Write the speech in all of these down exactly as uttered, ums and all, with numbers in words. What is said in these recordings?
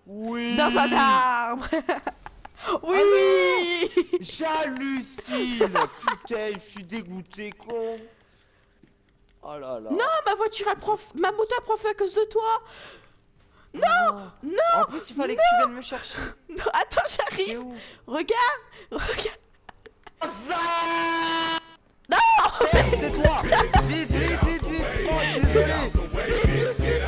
Oui. Dans un arbre. Oui. Ah j'hallucine. Putain, je suis dégoûté, con. Oh là là. Non, ma voiture, elle prend... f- ma moto, elle prend feu à cause de toi. Oh Non, non. non, En plus, il fallait non. que tu viennes me chercher. Non, attends, T'es j'arrive. où? Regarde. Regarde. Ah, Non. c'est toi. Vite, vite, vite, vite. Oh, désolé.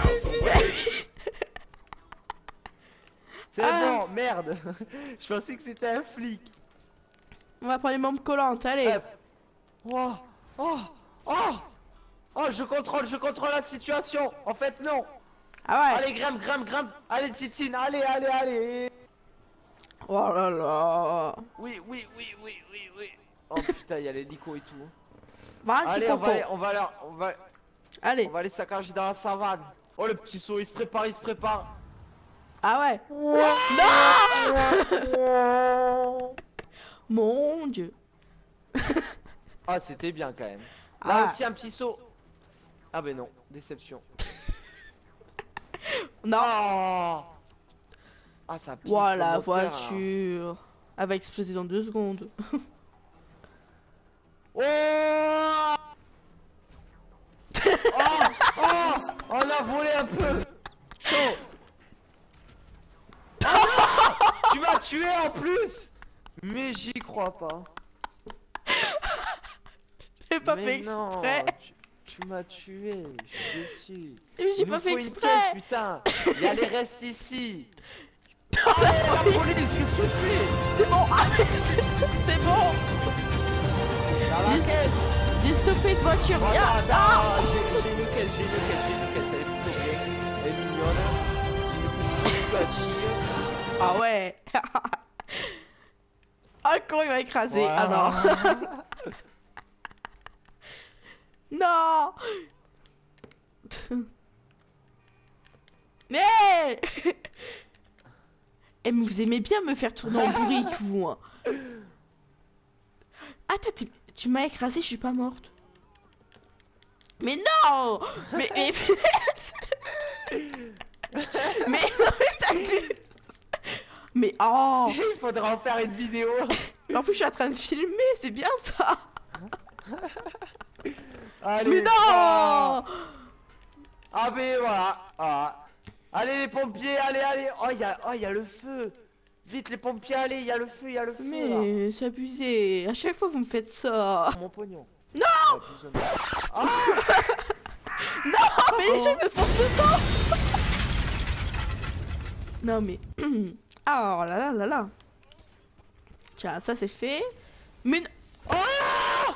C'est Ah. bon, merde. Je pensais que c'était un flic. On va prendre les membres collantes, allez. Hop. Oh, oh, oh, oh, je contrôle, je contrôle la situation. En fait, non. Ah ouais. Allez, grimpe, grimpe, grimpe. Allez, Titine, allez, allez, allez. Oh là là. Oui, oui, oui, oui, oui, oui. Oh putain, il y a l'hélico et tout. Vas-y, Allez, on Coco. va aller, on va aller, on va, Allez. on va aller saccager dans la savane. Oh, le petit saut, il se prépare, il se prépare. Ah ouais. Non. Mon Dieu. Ah, c'était bien quand même. Là Ah. aussi, un petit saut. Ah, ben non, déception. Non. Oh. Ah, ça pique. Voilà, le la moteur, hein. voiture. Elle va exploser dans deux secondes. Oh. Oh, oh, on a volé un peu. Chaud. Oh non, tu m'as tué en plus. Mais j'y crois pas. J'ai pas Mais fait non, exprès. tu, tu m'as tué, je suis déçu. Mais j'ai Il pas nous fait faut une exprès. caisse, putain. Il y a les restes ici. Allez, la police, qu'est-ce que tu fais? C'est bon, arrête. C'est bon. Dans la Juste- caisse. J'ai stoppé de voiture. Oh, Viens. attends, Ah. j'ai j'ai une caisse, j'ai une caisse, j'ai une caisse, elle est plutôt bien. Elle est mignonne. J'ai une petite touchie. Ah ouais. Ah, le con, il va écraser. Ah non. Non. Mais Eh, mais vous aimez bien me faire tourner en bourrique, vous, hein. Ah, t'as- t'es- tu m'as écrasé, je suis pas morte. Mais non. Mais mais mais non, mais t'as vu. Mais oh. Il faudra en faire une vidéo. En plus, je suis en train de filmer, c'est bien ça. Allez, Mais non. ah, ah, mais voilà. Ah. Allez les pompiers, allez, allez. Oh, il y a, oh, il y a le feu. Vite les pompiers, allez, il y a le feu, il y a le feu. là. Mais c'est abusé. À chaque fois, vous me faites ça. Mon pognon. Non. Ah, plus jamais. Ah, Non, mais les gens ils me foncent dedans. Non, mais... Ah, oh là là là là. Tiens, ça c'est fait. Mais... n- oh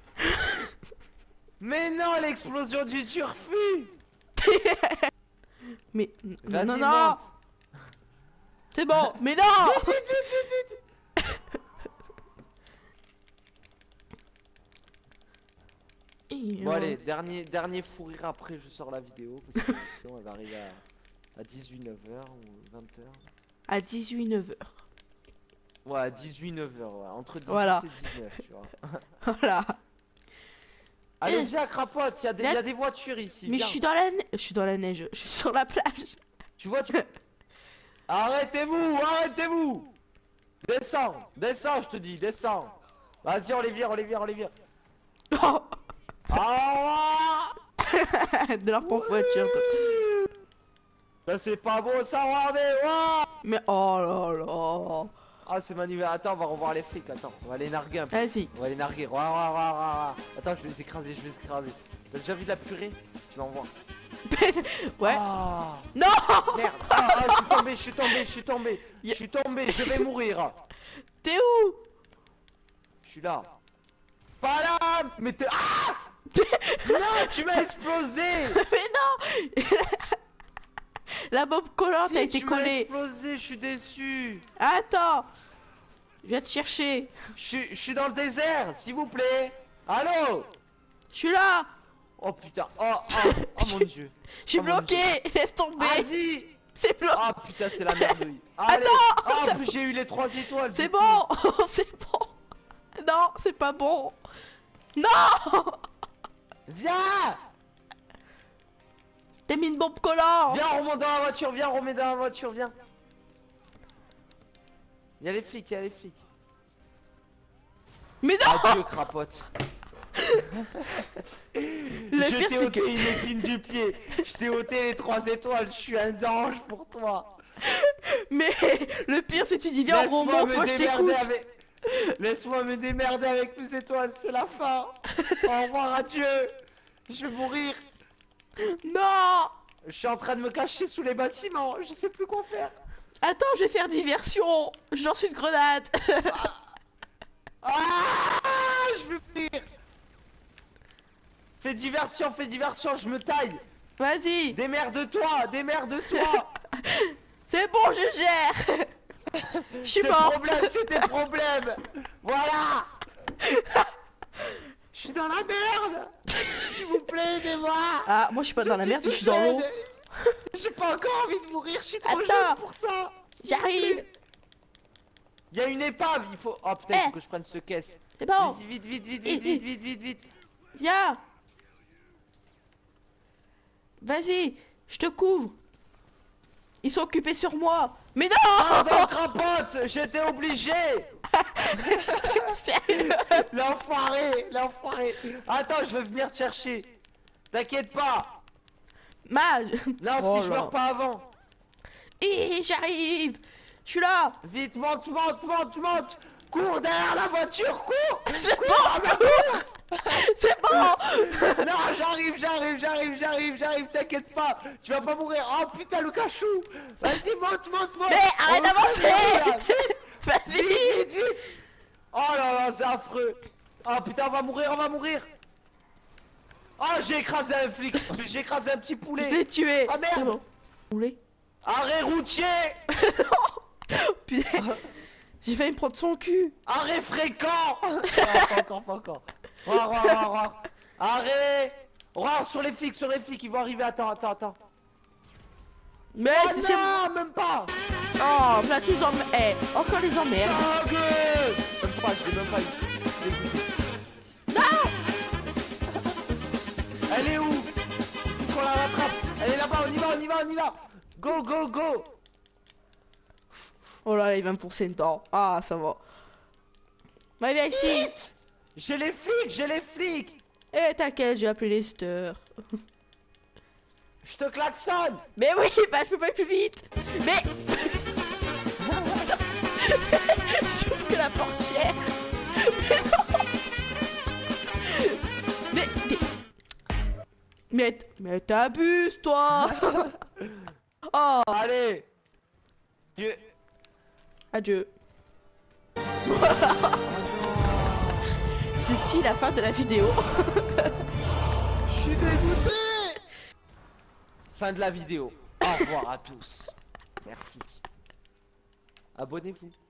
mais non, l'explosion du turfu. Mais... Vas-y, Non, non, non. monte. C'est bon. Mais non. Vite, vite, vite, vite, vite. Et, Bon euh, allez, dernier, dernier fou rire après je sors la vidéo parce que sinon elle va arriver à, à dix-huit neuf heures ou vingt heures. À dix-huit neuf heures. Ouais, à dix-huit neuf heures, ouais, entre dix-huit Voilà. et dix-neuf, tu vois. Voilà. Allez, Eh. viens, crapote, il y, a des- Viens. y a des voitures ici. Mais je viens. suis dans la neige. Je suis dans la neige. Je suis sur la plage. Tu vois, tu... Arrêtez-vous, arrêtez-vous. Descends, descends, je te dis, descends. Vas-y, on les vire, on les vire, on les vire. Oh. Ah, De leur propre voiture. toi. ça c'est pas beau, ça, regardez. Ouah. Mais oh là là. Ah, c'est Manuel. Attends, on va revoir les flics. Attends, on va les narguer un peu. Vas-y. On va les narguer. Ouah, ouah, ouah, ouah. Attends, je vais les écraser, je vais les écraser. T'as déjà vu de la purée? Tu vas en voir. Ouais. Ah, Non. merde. Ah, ah, je suis tombé, je suis tombé, je suis tombé. Je Ya- suis tombé, je vais mourir. T'es où? Je suis là. Pas là. Mais t'es... Ah, non, tu m'as explosé. Mais non. La bombe collante Si, a été tu m'as collée. explosé, je suis déçu. Attends. Je viens te chercher. Je suis, je suis dans le désert, s'il vous plaît. Allô? Je suis là. Oh putain, oh, oh, oh mon dieu. Je suis Oh mon bloqué. Laisse tomber. Vas-y. C'est bloqué. Ah putain, c'est la merdouille. Allez. Attends, Ah, ça- en plus j'ai eu les trois étoiles. C'est du coup. bon. C'est bon. Non, c'est pas bon. Non. Viens. T'as mis une bombe collante. Viens, on remonte dans la voiture, viens, on remet dans la voiture, viens. Y'a les flics, y'a les flics. Mais non. Adieu, crapote. Le Je pire t'ai c'est ôté que... une épine du pied. Je t'ai ôté les trois étoiles. Je suis un ange pour toi. Mais le pire c'est que tu dis viens on Laisse-moi remonte, me moi je démerder t'écoute. avec... Laisse-moi me démerder avec mes étoiles, c'est la fin. Au revoir, adieu. Je vais mourir. Non. Je suis en train de me cacher sous les bâtiments. Je sais plus quoi faire. Attends, je vais faire diversion. Je lance une grenade. Ah, je veux fuir. Fais diversion, fais diversion, je me taille. Vas-y. Démerde-toi, démerde-toi. C'est bon, je gère. Je suis Tes morte. problèmes, c'est tes problèmes. Voilà. Je suis dans la merde. S'il vous plaît, aidez-moi. Ah, moi je suis pas dans la merde, je suis dans l'eau. J'ai pas encore envie de mourir, je suis trop Attends. jeune pour ça. J'arrive. Il y a une épave, il faut... Oh putain, il Eh. faut que je prenne ce caisse. C'est bon. Vas-y, vite, vite, vite, Eh, vite, vite, vite, vite, vite. Viens. Vas-y, je te couvre. Ils sont occupés sur moi. Mais non. Pardon, crapote, j'étais obligé. Sérieux. L'enfoiré, l'enfoiré. Attends, je vais venir te chercher. T'inquiète pas. Mage. Non, Oh si je là. meurs pas avant. Et j'arrive. Je suis là. Vite, monte, monte, monte, monte. Cours derrière la voiture, cours. C'est bon, Cours à ma course. c'est bon. Non, j'arrive, j'arrive, j'arrive, j'arrive, j'arrive, t'inquiète pas. Tu vas pas mourir. Oh putain, le cachou. Vas-y, monte, monte, monte. Mais arrête On d'avancer. va là. Vite, Vas-y. vite, vite. Oh là là, c'est affreux. Oh putain, on va mourir, on va mourir. Oh, j'ai écrasé un flic. J'ai écrasé un petit Je poulet. l'ai tué. Ah, merde. C'est bon. Roulez. Arrêt routier. Putain. J'ai failli me prendre son cul. Arrêt fréquent. Non, pas encore, pas encore. Roi, roi, roi, roi. Arrêt. Roi, sur les flics, sur les flics, ils vont arriver. Attends, attends, attends. Mais Oh c'est c'est- non, même pas. Oh, là tous en... Eh, encore les emmerdes. Oh, gueule. Même pas, je l'ai même pas eu. Je l'ai goûté. Non. Elle est où? Faut qu'on la rattrape. Elle est là-bas, on y va, on y va, on y va. Go, go, go. Oh là, il va me forcer une dent. Ah, ça va. Va, viens ici. Vite. J'ai les flics, j'ai les flics. Eh, t'inquiète, j'ai appelé Lester. Je te klaxonne. Mais oui, bah je peux pas aller plus vite. Mais... J'ouvre que la portière. Mais non. Mais... Mais... Mais, mais t'abuses, toi. Oh, Allez. Dieu. adieu. C'est ici la fin de la vidéo. Je suis dégoûté. Fin de la vidéo. Au revoir à tous. Merci. Abonnez-vous.